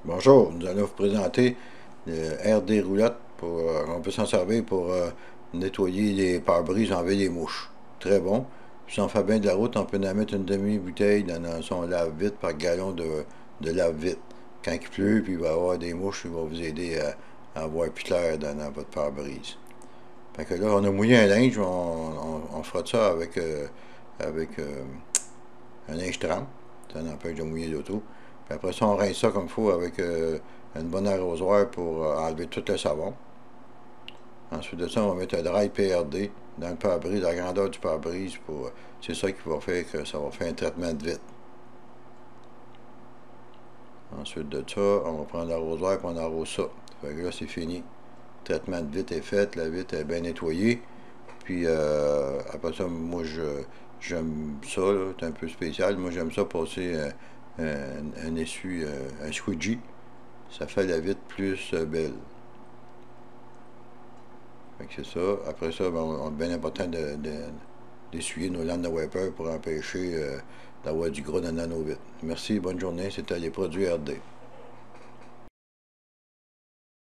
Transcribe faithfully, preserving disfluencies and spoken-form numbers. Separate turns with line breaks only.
Bonjour, nous allons vous présenter le R D roulotte. Pour, euh, on peut s'en servir pour euh, nettoyer les pare-brises, enlever les mouches. Très bon. Puis si on fait bien de la route, on peut en mettre une demi-bouteille dans son lave-vite par gallon de, de lave-vite. Quand il pleut, puis il va y avoir des mouches, il va vous aider à, à avoir plus clair dans, dans votre pare-brise. Fait que là, on a mouillé un linge, on, on, on frotte ça avec, euh, avec euh, un linge trempe. Ça n'empêche de mouiller l'auto. Puis après ça, on rince ça comme il faut avec euh, une bonne arrosoir pour euh, enlever tout le savon. Ensuite de ça, on va mettre un dry P R D dans le pare-brise, la grandeur du pare-brise. Pour, c'est ça qui va faire que ça va faire un traitement de vitre. Ensuite de ça, on va prendre l'arrosoir et on arrose ça. Fait que là, c'est fini. Le traitement de vitre est fait, la vitre est bien nettoyée. Puis euh, après ça, moi, je, j'aime ça, là, c'est un peu spécial. Moi, j'aime ça passer euh, un, un essuie, euh, un squeegee. Ça fait la vitre plus euh, belle. Fait que c'est ça. Après ça, ben, on, on est bien important de, de, d'essuyer nos lames de wiper pour empêcher euh, d'avoir du gras dans nos vitres. Merci, bonne journée. C'était les produits R D.